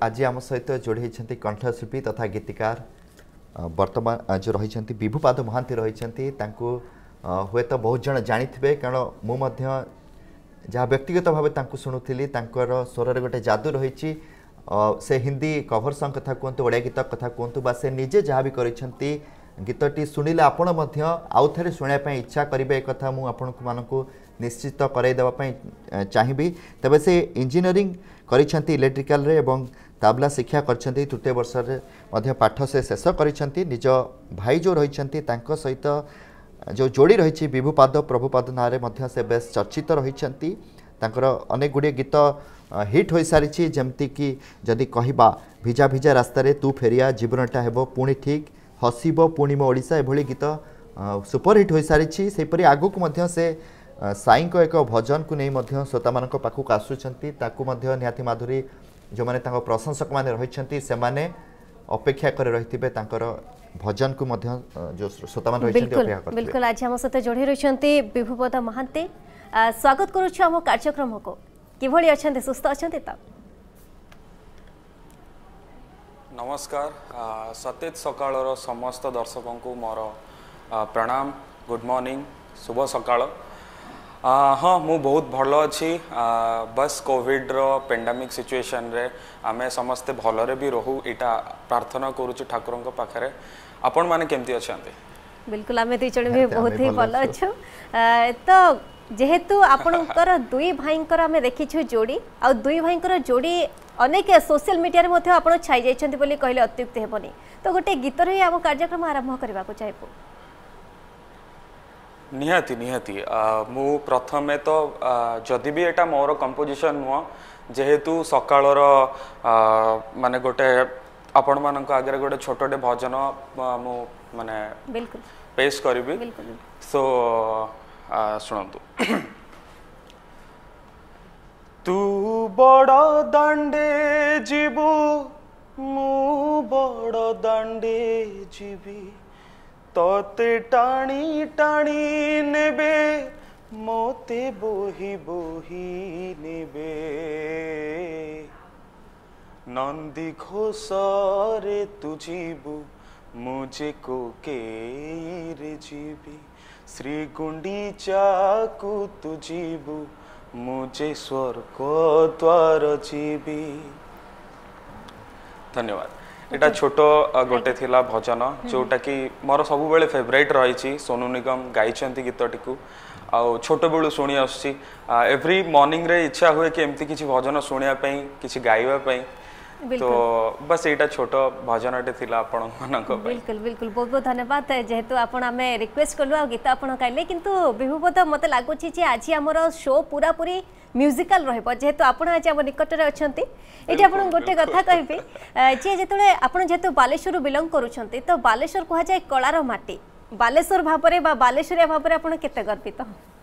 आज आम सहित जोड़ी कंठशिल्पी तथा गीतिकार वर्तमान जो रही विभुपाद महांती रही हुए तो बहुत जन जानी थे कारण मुझे जहाँ व्यक्तिगत भाव शुणुली स्वर गोटे जादू रही से हिंदी कभर सॉन्ग कथा कहतु ओडिया गीत कथा कहतु बा से निजे जहाँ भी करती गीतटी शुणिले आपण आउ थे शुणापी इच्छा करेंगे एक कथा मुझे निश्चित करदेवाई चाहिए तेज से इंजीनियरिंग करिसेंती इलेक्ट्रिकल रे एवं ताबला शिक्षा करछंती तृतीय वर्ष रे पाठ से शेष करिसेंती निज भाई जो रही सहित जो जोड़ी रही विभुपाद प्रभुपाद ना रे से बेस चर्चित रही अनेक गुड़े गीत हिट हो सारी जमती कि जदि कहबा भिजा भिजा रास्तार तू फेरिया जीवनटा हेबो पुणी ठीक हसीबो पुणी मो ओडिशा एभली गीत सुपर हिट हो सारी सेपरी आगुक से साई को एक भजन को नहीं श्रोता मान पाखक आसुँच निहाती माधुरी जो मैंने प्रशंसक मैंने रही से अपेक्षा कर रही भजन को जो श्रोता मान बिल्कुल आज आम सहित जोड़ी रही विभुपद महांती स्वागत करुछु आम कार्यक्रम को किभली अच्छा सुस्थ अच्छा तो नमस्कार सतेज सकाळ समस्त दर्शकों को मोर प्रणाम गुड मॉर्निंग शुभ सकाळ हाँ मु बहुत भल अच्छी बस कोविड रो पेंडेमिक सिचुएशन रे आमे समस्ते भलरे भी रहू इटा प्रार्थना करूछु ठाकुर पाखे आपण माने केमती अछंती बिल्कुल आमे दी जण भी बहुत ही भल अच्छो तो जेहेतु आपणकर दुई भाईंकर आमे देखिछु जोड़ी आ दुई भाईंकर जोड़ी अनेक सोशल मीडिया रे मध्ये आपण छाई जाइछंती बोली कहले अत्युक्त हेबनी तो गोटे गीत रे हम कार्यक्रम आरंभ करबा को चाहेबो निहाती निहाती मु प्रथमे तो जदि भी एटा मोर कंपोजिशन नुह जेहेतु सकाळर माने गोटे आपण मानक आगे गोटे छोटे भजन मु माने बिल्कुल पेश करिबी सो सुनंतु तू बड़ दांडे जीवु मु बड़ दांडे जीवी तोते टाणी टाणी नेबे मोते बोही बोही नेबे नंदी घोषरे तू जीवु मुझे को के रे जीवी श्री गुंडीचा को तू जीवु मुझे स्वर्ग द्वार जीवी धन्यवाद एटा छोटो गोटे थिला भजन जोटा कि मोर सब बेले फेवरेट रही सोनू निगम गाइछंती गीतटी को आ छोट बेलू शुणी आसी एवरी मॉर्निंग रे इच्छा हुए कि एमती किसी भजन शुणा किसी गाइबा तो बस एटा छोटो भजनटे थिला आपण मानक बिल्कुल बिल्कुल बहुत बहुत धन्यवाद जेहेतु आपण आमे रिक्वेस्ट करलु आ गीत आपण गाइले किंतु विभुपद मते लागुची जे आज हमर शो पूरा पूरी म्यूजिकल रहबो जेहेतु आपण आज हम निकट रे अछंती एटी आपण गोटे कथा कहबी जे जेतले आपण जेहेतु बालेश्वर बिलोंग करूछंती तो बालेश्वर कहा जाय कलार माटी बालेश्वर भाबरे बा बालेश्वरिया भाबरे आपण केते गर्वित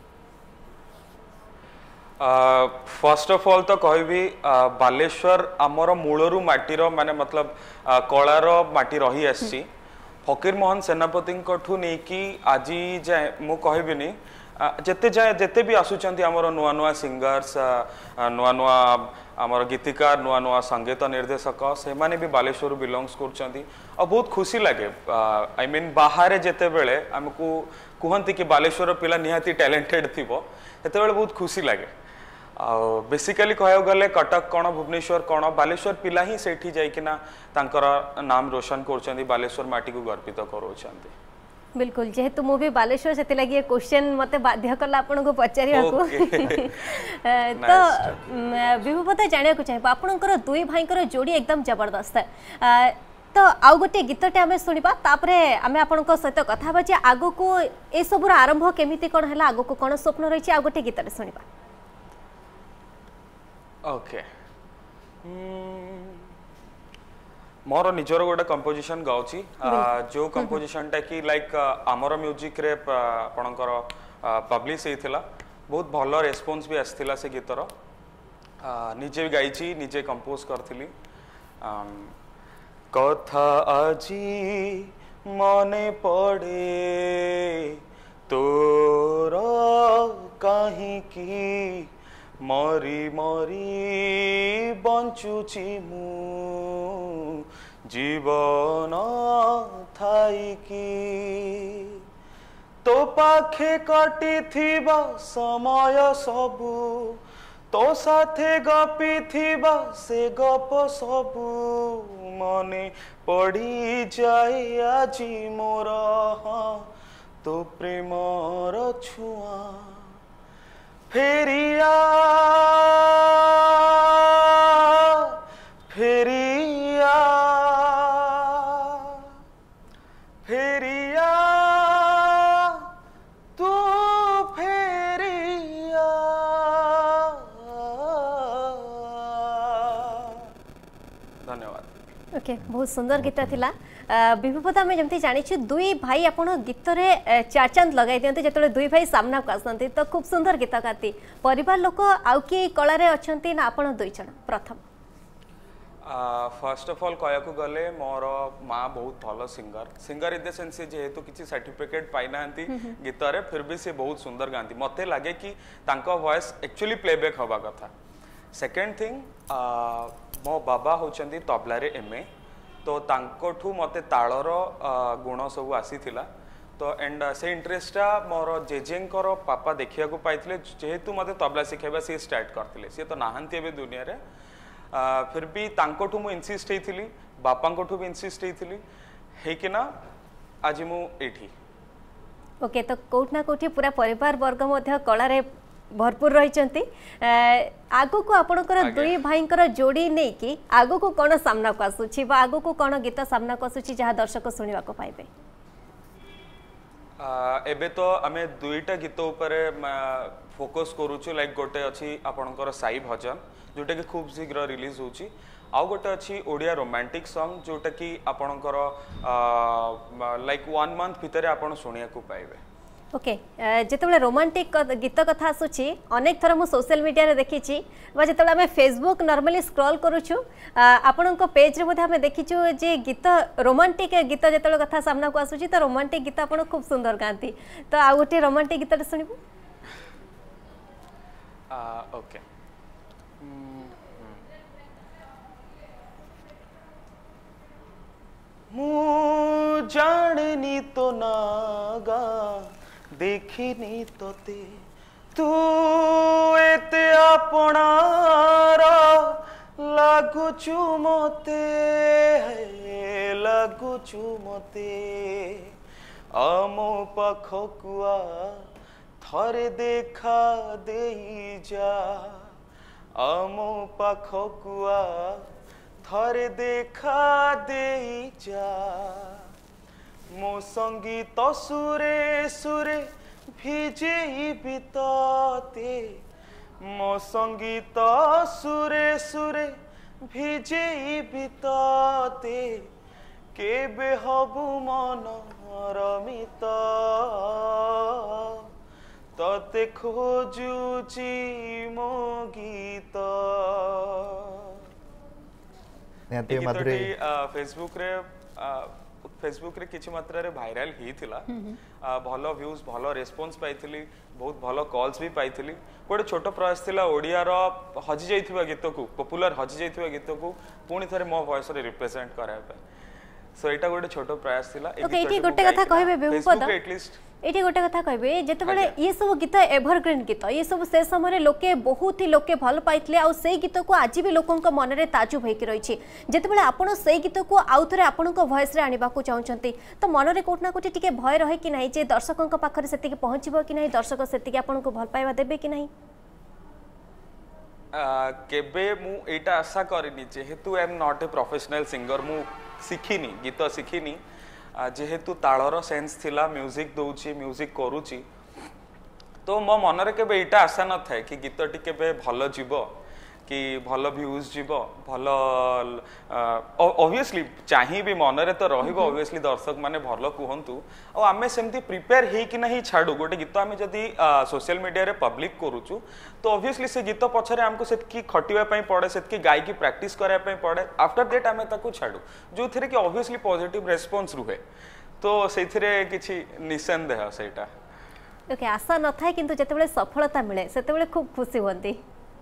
फर्स्ट ऑफ ऑल तो कहबी बालेश्वर आमर मूलरू माटीर माने मतलब कलार माटी रही आसी फकीर मोहन सेनापति ठू नहीं कि आज जाए मु कहबिनी जेते जाए जेते भी आसुचंती आमर नुआ नुआ सिंगर्स नुआ नुआ आमर गीतिकार नुआ नुआ संगीत निर्देशक से माने भी बालेश्वर बिलोंग्स करचंती और बहुत खुशी लगे आई मीन बाहर जेते बेले हमको कहती कि बालेश्वर पिला निहाती टैलेंटेड थिबो सेते बेले बहुत खुशी लगे बेसिकली कह गले कटक कौन भुवनेश्वर कौन बालेश्वर पिला ही सेठी जाइकिना तांकर नाम रोशन कर बालेश्वर माटी को गर्वित करोचंती बिल्कुल जेहेतु मु भी बालेश्वर से लगी क्वेश्चन मते बाध्य कला आपन को पचारिया को तो विभुपद जानिया को चाहिबा आपनकर दुई भाईकर जोड़ी एकदम जबरदस्त है तो आउ गोटे गीतटे आमे सुनिबा तापरे आमे आपनक सहित कथा बचे आगो को ए सबुर आरंभ केमिति कोन हला आगो को कोन स्वप्न रहिछि आउ गोटे गीतटे सुनिबा ओके मोर निजर गोटे कंपोजिशन गाउची जो कंपोजिशन टा कि लाइक आमर म्यूजिक रे आपनकर पब्लिश हेतिला बहुत भल रेस्पॉन्स भी आस्थिला से गीतर निजे भी गाइची निजे कंपोज करथिली कथा आजी मने पड़े तोर काहे की मरी मरी बंचुची मु जीवन थाई की तो पाखे कटी थिबा समय सबू तो साथे गपी थिबा से गप सबू मने पड़ी जाए आजी मोर तो प्रेमर छुआ फेरिया फेरिया फेरिया तू फेरिया। धन्यवाद। ओके बहुत सुंदर गीत थिला विभुपदा में जमती जानिछु दुई भाई आपण गीत रे चार चांद लगाई दियंते जतले दुई भाई सामना को आसंती तो खूब सुंदर गीत गाती परिवार लोक आउ की कला रे अछंती ना आपण दुई जण प्रथम फर्स्ट ऑफ ऑल कहया को गले मोर माँ बहुत भलो सिंगर इन द सेंस जेहेतु किसी सर्टिफिकेट पाई नांती गीत रे फिर भी से बहुत सुंदर गांती मते लागे कि तांको वॉइस एक्चुअली प्लेबैक हवा कथा। सेकंड थिंग मो बाबा होचंदी तबला रे एमए तो तांकोठू मते ताळर गुण सब आसीथिला तो एंड से इंटरेस्टा मोर जेजेंकर पापा देखिया को पाइथिले जेहेतु मते तबला सिखेबा से स्टार्ट करथिले से तो नाहंती एबे दुनिया रे फिर भी तांकोठू मु इंसिस्ट हेथिली बापांकोठू भी इंसिस्ट हेथिली हेकिना आज मु एठी। ओके तो कोठ ना कोठी पूरा परिवार वर्ग मध्य कला रे भरपूर रही आगो को आपणकर दुई भाईंकर जोड़ी नहीं कि आगो को कौन सामना को आसुची बा आगो को कौन गीत सामना को आसुची जहाँ दर्शक सुनिबा को पाइबे एबे तो आमे दुईटा गीत ऊपर फोकस करूछु लाइक गोटे अछि आपणकर साई भजन जोटा कि खूब शीघ्र रिलीज होची आउ गोटे अछि ओडिया रोमांटिक सॉन्ग जोटा कि आपणकर लाइक 1 मंथ भितर आपण सुनिया को पाइबे। ओके जिते रोमांटिक गीत कथा आसूची अनेक थर मु सोशल मीडिया रे देखिची बा जिते आमे फेसबुक नॉर्मली स्क्रॉल करूछु आपणको पेज रे मध्ये आमे देखिछु जे गीत रोमांटिक गीत जिते कथा सामना को आसूची तो रोमांटिक गीत आपण खूब सुंदर गांती तो आ गोटे रोमांटिक गीत सुनिबो ओके मु जाननी तो नागा देखिनी तोते तू एते आपणार लागुचु मते लागुचु मते आमो पाखकुआ थरे देखा देई जा आमो पाखकुआ थरे देखा देई जा मो संगीत सुरे सुरे भिजे बिताते मो संगीत सुरे सुरे भिजे बिताते केबे हबु मन रमित तते खोजुची मो गीत। फेसबुक रे किछि मात्रा रे वायरल ही थिला भलो व्यूज भलो रेस्पॉन्स पाइथिली बहुत भलो कॉल्स भी पाइथिली गोटे छोट प्रयास थिला ओडिया रो हजि जाइथिबा गीत को पॉपुलर हजि जाइथिबा गीत को पुनी थरे मो वॉइस रे रिप्रेजेंट कराबे सो एटा गोटे छोट प्रयास थिला ओके एटी गोटे कथा कहबे बेहुपदा एटी गोटे कथा कहबे जेते बेले ये सब गीत एवरग्रीन गीत ये सब से समय लोके बहुत ही लोके भल पाइथिले आ सेई गीत को आज भी लोकन को मन रे ताजुब होई कि रहिछि जेते बेले आपण सेई गीत को आउ थरे आपण को वॉइस रे आनिबा को चाहउछंती तो मन रे कोठना कोठी टिके भय रहे कि नाही जे दर्शकों को पाखरे सेति के पहुंचबो कि नाही दर्शक सेति के आपण को भल पाइबा देबे कि नाही केबे मु एटा आशा करिनी जेहेतु I am not a professional singer मु सिखिनी गीत सिखिनी जेहेतु ताळर सेंस थिला म्यूजिक दउची म्यूजिक करूची तो मो मन रे केबे एटा आशा न थाए कि गीत टी केबे भलो जीवो कि भलो व्यूज जीवो भलो ऑब्वियसली चाहि भी मन रे तो रहिबो ऑब्वियसली दर्शक माने भलो कुहंतु आ आमे सेमती प्रिपेयर हे कि नहीं छाडू गोटे गीत आमे जदी सोशल मीडिया रे पब्लिक करूचु तो ऑब्वियसली से गीत पछरे हमको सेतकी खटिबा पई पड़े सेतकी गाय की प्रैक्टिस करा पई पड़े आफ्टर दैट आमे ताकू छाडू जो थिरे कि ऑब्वियसली पॉजिटिव रेस्पॉन्स रुहे तो सेथिरे किछि निसंदेह सेटा ओके आशा न थाए किंतु जते बेले सफलता मिले सेते बेले खूब खुशी होंती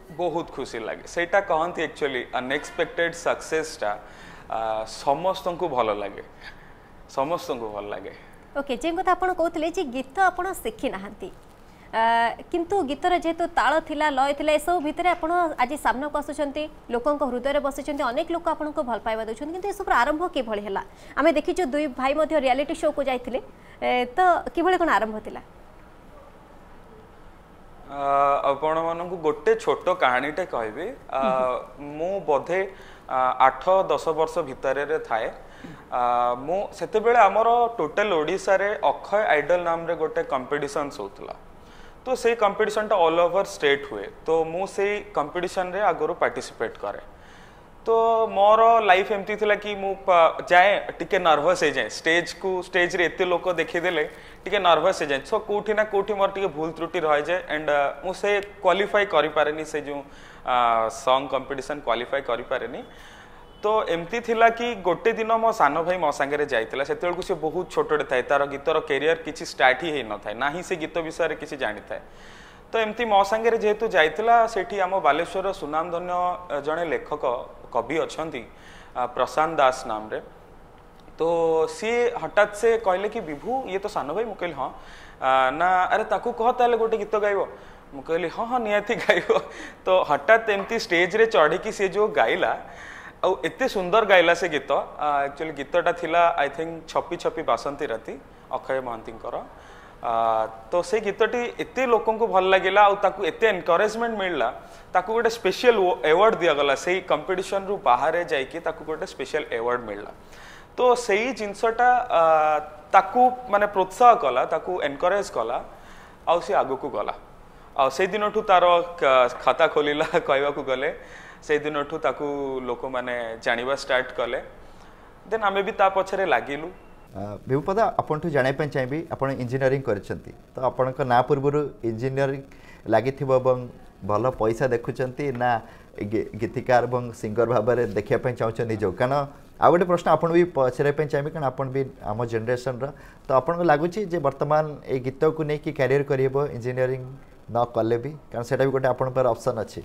बहुत खुशी लगे सेटा कहती एक्चुअली अनएक्सपेक्टेड सक्सेसटा समस्त को भल लगे समस्त को भल लगे ओके जे कथा आपण कहते जे गीत आपण शिखी नाहंती किंतु गीतर जेहेतु ताल थिला लय थिला ए सब भितर आपण आज सामना को आसुचंती लोकंक हृदय रे बसिचंती अनेक लोक आपण को भल पाइबा दउछन किंतु ए सब आरंभ के भଳି हैला आमे देखिछु दुई भाई मध्ये रियलिटी शो को जाइथिले तो कि भଳି कोन आरंभ थिला आपण मानन को गोटे छोटो कहानीटे कहबी मु बोधे 8-10 वर्ष भितर रे थाए मु सेते बेले हमर टोटल ओडिसा रे अक्षय आइडल नाम रे गोटे कंपटीशन होतला तो से कंपटीशन टा ऑल ओवर स्टेट हुए तो मु से कंपटीशन रे आगरो पार्टिसिपेट करे तो मोर लाइफ एमती थिला कि मु जाए टिके नर्वस हे जाए स्टेज रे एते लोक देखि देले टिके नर्वस हे जाए सो कोठी ना कोठी मोर टिके भूल त्रुटि रह जाए एंड मु से क्वालिफाई करि पारेनी से जो सॉन्ग कंपटीशन क्वालिफाई करि पारेनी तो एमती थिला कि गोटे दिन मो सानो भाई मो संगे जाइतिला सेते से बहुत छोटोटे थाए तार गीतर कैरियर किसी स्टार्ट ही न थाए ना ही से गीत विषय किसी जानी थाए तो एमती मो संगे जेहेतु जाइतिला सेठी आम बालेश्वर सुनामधन्य जड़े लेखक कवि अछंती प्रशांत दास नाम रे तो सी हठात से कहले कि विभू ये तो सानो भाई मु कहली हाँ ना अरे ताकू कह ताले गोटे गीत गाइबो मु कहली हाँ हाँ निहाती गाइबो तो हठात एमती स्टेज रे चढ़ी कि से जो गाइला आ एते सुंदर गाइला से गीत एक्चुअली गीतटा थिला आई थिंक छपी छपी बासंती राती अक्षय महांतींकर तो से गीतटी एते लोकन को भल लागिला आ ताकू एते एनकरेजमेंट मिलला ताकू गोटे स्पेशल अवार्ड दिया गला सेही कंपटीशन रु बाहर जाइकी ताकू गोटे स्पेशल अवार्ड मिलला तो सेही जिंसटा ताकू माने प्रोत्साह कला ताकू एनकरेज कला आ से आगु को गला आ से दिनठू तार खाता खोलिला कहवा को गले से दिनठू ताकू लोक माने जानिबा स्टार्ट कले देन आमे भी ता पछरे लागिलु विभुपदा आपण ठू जाने पे चाहिबी आपण इंजीनियरिंग करछंती तो आपण को ना पूर्वरु इंजीनियरिंग लागिथिबो एवं भलो पैसा देखुचंती ना गीतिकार एवं सिंगर भाबरे देखिया पे चाहछन निजो कारण आ गोटे प्रश्न आपण भी पछरे पे चाहिबी कारण आपण भी आम जनरेशन रा तो आपण को लागुची जे वर्तमान ए गीत को नै कि कैरियर करियबो इंजीनियरिंग न कले भी कारण सेटा भी गोटे आपण पर ऑप्शन अछि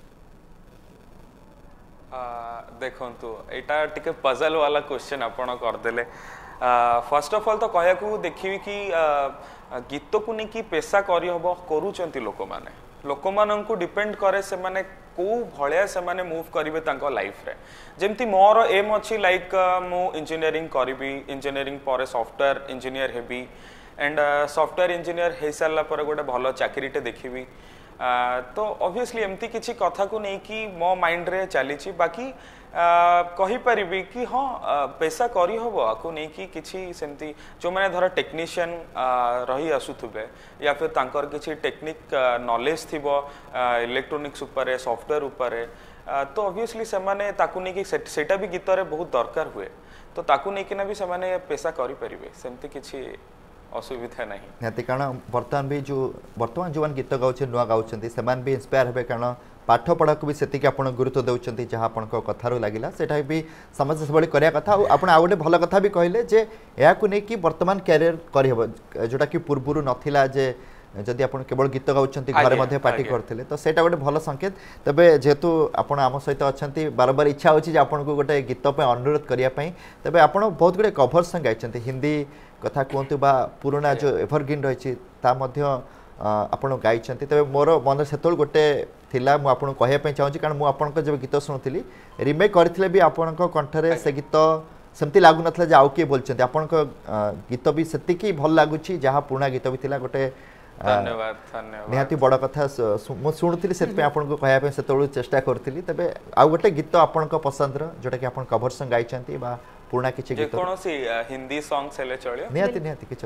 देखंतु एटा टिके पजल वाला क्वेश्चन आपण कर देले फर्स्ट ऑफ ऑल तो कहया को देखिबी कि गीत को नै कि पेशा करि हबो करूचंती लोक मानन को डिपेंड करे से माने को भळिया से माने मूव करिवे तांको लाइफ रे जेमती मोर एम अछि लाइक मु इंजीनियरिंग करिबी इंजीनियरिंग पर सॉफ्टवेयर इंजीनियर हेबी एंड सॉफ्टवेयर इंजीनियर हे साला पर गोटे भलो चाकरीटे देखिबी तो ऑब्वियसली एमती किसी कथा को नहीं कि मो माइंड रे चली बाकी कही परिबी कि हाँ पैसा करी हबो आको नहीं कि किछि सेमती जो माने धर टेक्नीशियन रही आसुथुबे या फिर तांकर किछि टेक्निक नॉलेज थिबो इलेक्ट्रॉनिक्स ऊपर सॉफ्टवेयर ऊपर तो ऑब्वियसली से माने ताकू नहीं कि सेटा भी गीत रे बहुत दरकार हुए तो ताकू नहीं कि ना भी से माने पैसा करी परिबे सेमती किछि असुविधा नहीं निहाती कारण वर्तमान जो गीत गाँचे नुआ गाँच से भी इंस्पायर हे कारण पाठ पढ़ा को भी से गुरुत्व दौरान जहाँ आप कथार लगे सेटा भी समस्त सब कराया कथा आप गोटे भल कथा भी कहले जे या नहीं वर्तमान कैरियर करहब जोटा कि पूर्व नाला जे जदि आप केवल गीत गाँच घर पार्टी करते तो सेटा गोटे भल संकेत तेबे जेहेतु आप आम सहित अच्छा बार बार इच्छा होची आपको गोटे गीत अनुरोध करने तेबे आप बहुत गुड़े कभर संग गाई हिंदी कथा कहतु बा पुराना जो एवरग्रीन रही आप गाई तेज मोर मन से गोटे थिला मु आपन कहया चाहूँगी कारण मुझे जब गीत शुणुली रिमेक करते भी आपण कंठरे से गीत सेमती लागू ना जे आउ किए बोलते आपण गीत भी से भल लगुच जहाँ पुराना गीत भी थिला गोटे धन्यवाद धन्यवाद निहाती बड़ कथा मुझे शुणुली से आपको कहया से चेष्टा करी तेज आउ गोटे गीत आपण पसंद जोटा कि आप कभर संग गाई पुराना किसी गीत कौन सी हिंदी सॉन्ग से चलियो निहाती निहाती किछ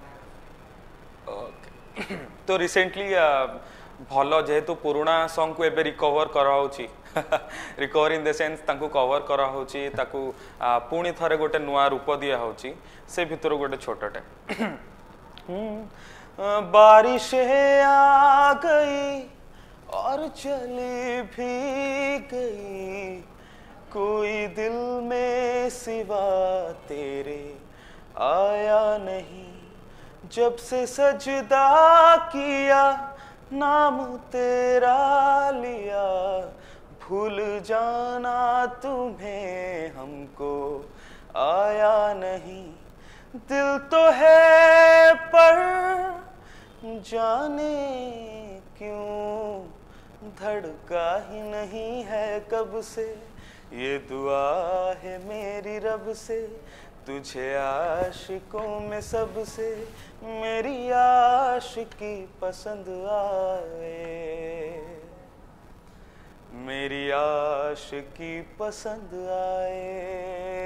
तो रिसेंटली भलो जेहेतु पुराना सॉन्ग को एबे रिकवर कराउची रिकवर इन द सेंस ताकू कवर करा होची ताकू पुणी थरे गोटे नुआ रूप दिया होची से भितर गोटे छोटटे बारिश आ गई और चली भी गई कोई दिल में सिवा तेरे आया नहीं जब से सजदा किया नाम तेरा लिया भूल जाना तुम्हें हमको आया नहीं, दिल तो है पर जाने क्यों धड़का ही नहीं है कब से, ये दुआ है मेरी रब से तुझे आशिकों में सबसे मेरी आशिकी पसंद आए, मेरी आशिकी पसंद आए,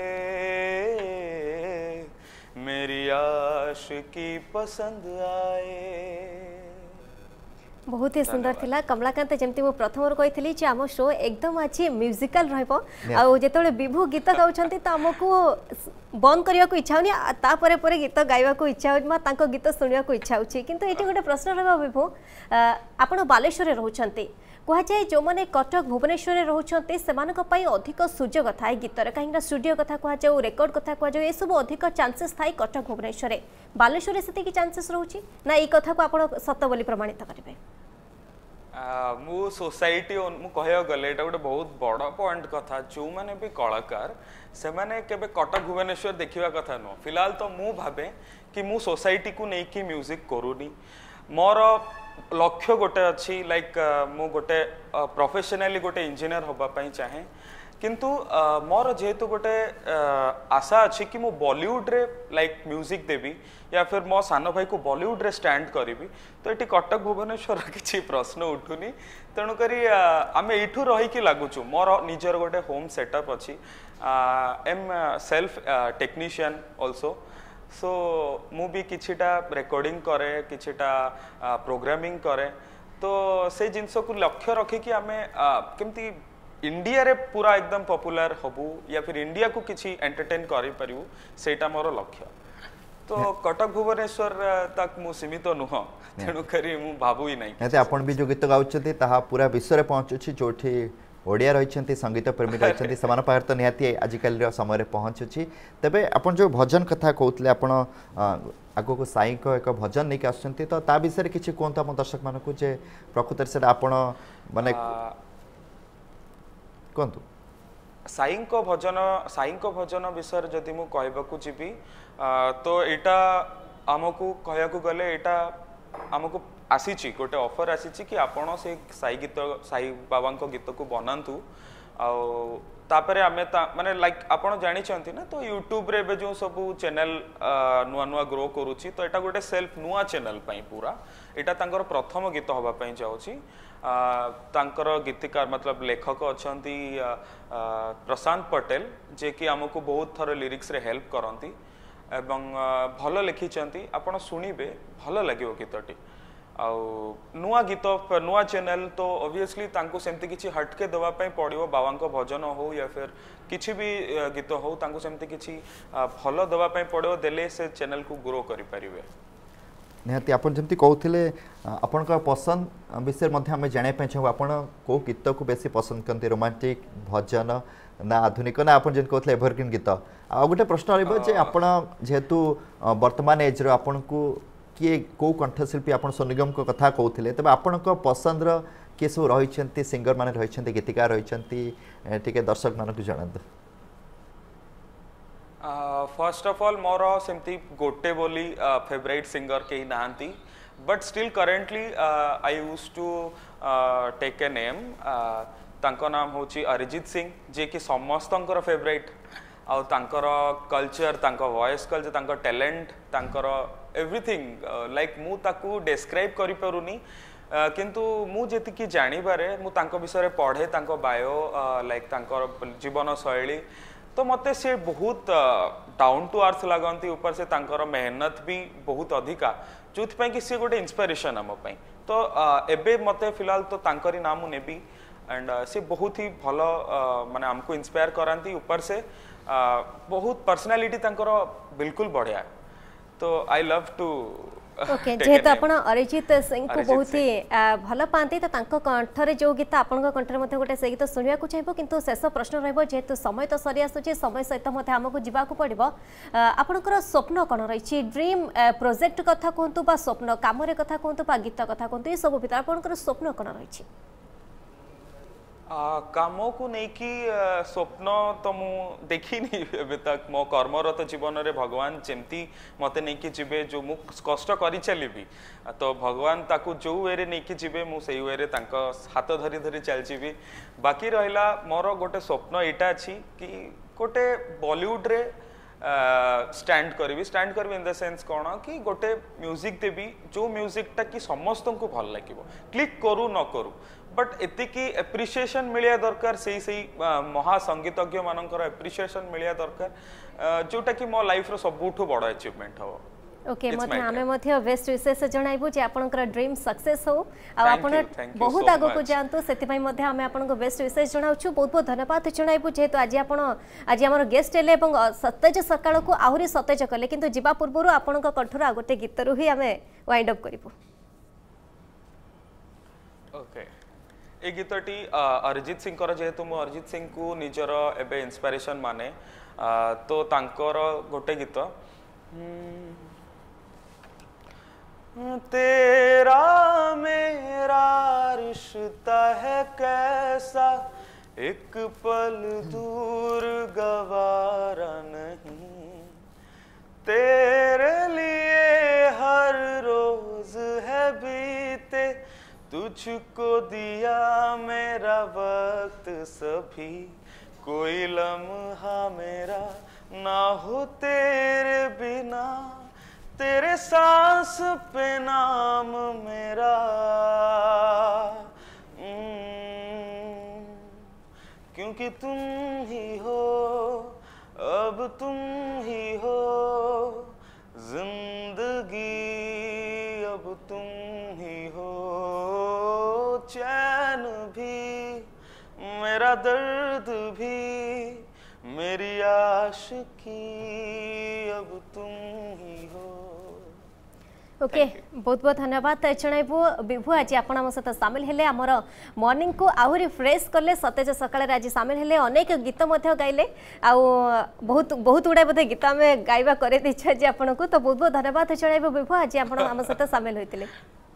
मेरी आशिकी पसंद आए। बहुत ही सुंदर थिला कमलाकांत, जमती मु प्रथम कही जे आम शो एकदम आज म्यूजिकल रहिबो आ जेतोले विभु गीत गाउछंती त हमकु बंद करिया को इच्छा होनी तापरे परे गीत गाइबा को इच्छा हो तांको गीत सुनिया को इच्छा होची, किंतु एठी गोटे प्रश्न रहबा विभु आपण बालेश्वर रे रहउछंती कह जाए जो मैंने कटक भुवनेश्वर रोचते से अधिक सुजोग थाए गीतर कहीं स्टूडियो कथा कह रेकर्ड कथा कह ये सब अधिक चांसेस थाए कटक भुवनेश्वर, बालेश्वर से चांसेस रोचे ना ये कथा को आप सत बोली प्रमाणित करेंगे? मु सोसाइटी मु कह गले एटा गोटे बहुत बड़ पॉइंट कथा, जो मैंने भी कलाकार से माने केबे कटक भुवनेश्वर देखिबा कथा नो। फिलहाल तो मु भाबे कि मु सोसाइटी को नहीं कि म्यूजिक करूनी, मोर लक्ष्य गोटे अच्छी लाइक मु गोटे प्रोफेशनली गोटे इंजीनियर होबा पई चाहे, किंतु मोर जेहेतु गोटे आशा अच्छी कि मु बॉलीवुड रे लाइक म्यूजिक देवी या फिर मो सान भाई को बॉलीवुड रे स्टैंड करी, तो ये कटक भुवनेश्वर किसी प्रश्न उठुनी, तेणुक आम यू रहीकि लगुचु मोर निजर गोटे होम सेटअप अच्छी, am self technician also, so मु भी किछिटा रिकॉर्डिंग करे किछिटा प्रोग्रामिंग करे, तो से जिनस को लक्ष्य रखिकी आम केमती इंडिया रे पूरा एकदम पॉपुलर हबू या फिर इंडिया को किसी एंटरटेन करि परिबू, सेटा मोर लक्ष्य। तो कटक भुवनेश्वर तक मु सीमित नुह, तेणु करी मु भाबू ही नहीं। आपण भी जो गीत गाउछथि ताहा पूरा विश्व रे पहुंचुछि, जोठी ओडिया रही संगीत प्रेमी रही से तो निहाती आजिकल समय पहुँचुची। तेबे आपण जो भजन कथा कहते आपण आगो को साई को एक भजन नहीं आसुँच, तो ता विषय किसी कहतु आम दर्शक मानक जे प्रकृत से आपण माने कहतु साई को भजन विषय जदि मु कहबाकू जीवी तो एटा आमको कहयाकू गले एटा आमको आसीची गोटे ऑफर आसीची कि आपण से साई बाबा को गीत को बनातु तापरे आमे माने लाइक आपण जानी चंती ना, तो यूट्यूब रे जो सब चैनल नुआ नुआ ग्रो करूची, तो एटा गोटे सेल्फ नुआ चैनल पई पूरा एटा तांकर प्रथम गीत होबा पई जाउची। तांकर गीतकार मतलब लेखक अछंती प्रशांत पटेल, जे कि हमको बहुत थर लिरिक्स रे हेल्प करंती एवं भल लिखिचंती, आपण सुनिबे भल लागिवो गीतटी। नुआ गीत नुआ चैनल तो ऑब्वियसली तांको सेमती किछि हटके दवा पई पड़िवो, बाबा को भजन हो या फिर किछि भी गीत हो तांको सेमती किछि भल दवा पई पड़िवो, देले से चैनल को ग्रो करि परिबे। निहाती आपण जमती कहउथिले आपण का पसंद विषय मध्ये हम जाने पे चाहू, आपण को गीत को बेसी पसंद करते, रोमांटिक भजन ना आधुनिक ना आपण जन कहउथिले एवरग्रीन गीत? आ गोटे प्रश्न रहइबो जे आपण जेहेतु वर्तमान एज रो आपण को किए को कंठशिल्पी आपण सोनू निगम को कथा कहउथिले, तबे आपण को पसंद रो के सब रहिछंती सिंगर माने रहिछंती गीतकार रहिछंती ठीक दर्शक मानक जणांतु। फर्स्ट ऑफ ऑल मोर सेमती गोटे बोली फेवरेट सिंगर कहीं नांती, but still currently I use to take a name, तांको नाम होची अरिजीत सिंह, जे कि समस्तंकर फेवरेट, आउ तांकर कल्चर तांकर वॉइस कल्चर तांकर टैलेंट तांकर एवरीथिंग लाइक मु ताकू डिस्क्राइब करि परुनी, किंतु मु जेति कि जानि बारे मु तांको विषय पढ़े तांको बायो लाइक तांकर जीवन शैली, तो मते से बहुत डाउन टू अर्थ लगती, ऊपर से तांकर मेहनत भी बहुत अधिका, जो कि सी गोटे इंस्पिरेशन आम पाई। तो एबे मते फिलहाल तो तांकरी नाम नेबी एंड सी बहुत ही भल माने हमको इंस्पायर करांती, ऊपर से बहुत पर्सनालिटी तांकर बिल्कुल बढ़िया, तो आई लव टू ओके जेहेतु आपण अरिजीत सिंह को बहुत ही भल पाती तो तांको कंठरे जो गीत आपण कंठरे मध्य गोटे से गीत सुनिया को चाहिबो किंतु शेष प्रश्न रहबो जेहेतु समय तो सरी आसुची समय सहित मते हमको जीवा को पड़िबो आपणकर स्वप्न कोन रहिछि ड्रीम प्रोजेक्ट कथा कोंतु बा स्वप्न काम रे कथा कोंतु बा गीत कथा कोंतु ई सब भीतर आपणकर स्वप्न कोन रहिछि काम को लेकिन स्वप्न तो मु देखिनी एबे तक मो कर्मरत जीवन रे भगवान जेमती मते नहीं कि जीवे जो मु कष्ट करी चलीबी तो भगवान ताकू जो वे रे नहीं कि जीवे मु सेही वे रे तांको हाथ धरी धरी चल जीवी बाकी रहिला मोर गोटे स्वप्न एटा अछि कि गोटे बॉलीवुड रे स्टैंड करबी इन द सेंस कोन कि गोटे म्यूजिक देबी जो म्यूजिक टा कि समस्त को भल लागिवो क्लिक करू न करू बट एतिकी एप्रिसिएशन मिलिया दरकार से महासंगीतज्ञ मानकर एप्रिसिएशन मिलिया दरकार जोटा कि मो लाइफ रो सबुठु बड़ अचीवमेंट हो ओके मते हमें मते बेस्ट विशेष जणाइबो जे आपनकर ड्रीम सक्सेस हो आ आपण बहुत आगो को जानतो सेति पई मते हमें आपनको बेस्ट विशेष जणाउछु बहुत बहुत धन्यवाद जणाइबो जेहेतु आज हमर गेस्ट एले एवं सतेज सकाळ को आहुरी सतेज कले किंतु जीवा पूर्वरु आपनका कंठर आ गोटे गीतरु ही हमें वाइंड अप करिबो ओके ए गीतटी अरिजीत सिंह कर जेहेतु मु अरिजीत सिंह को निजर एबे इंस्पिरेशन माने तो तांकर गोटे गीत तेरा मेरा रिश्ता है कैसा एक पल दूर गवारा नहीं तेरे लिए हर रोज है बीते तुझको दिया मेरा वक्त सभी कोई लम्हा मेरा ना हो तेरे बिना तेरे सांस पे नाम मेरा क्योंकि तुम ही हो अब तुम ही हो जिंदगी अब तुम ही हो चैन भी मेरा दर्द भी मेरी आशिकी अब तुम ही हो ओके बहुत बहुत धन्यवाद जणाइबो विभु आज आपण हम सहित सामिल हेले हमर मॉर्निंग को आहुरी फ्रेश करले सतेज सकाळ आज सामिल हेले अनेक गीत मध्य गाइले आ बहुत बहुत उडा बते गीत हमें गाइबा करे इच्छा जे आपण को तो बहुत बहुत धन्यवाद जणाइबो विभु आज आपण हम सहित सामिल होइतिले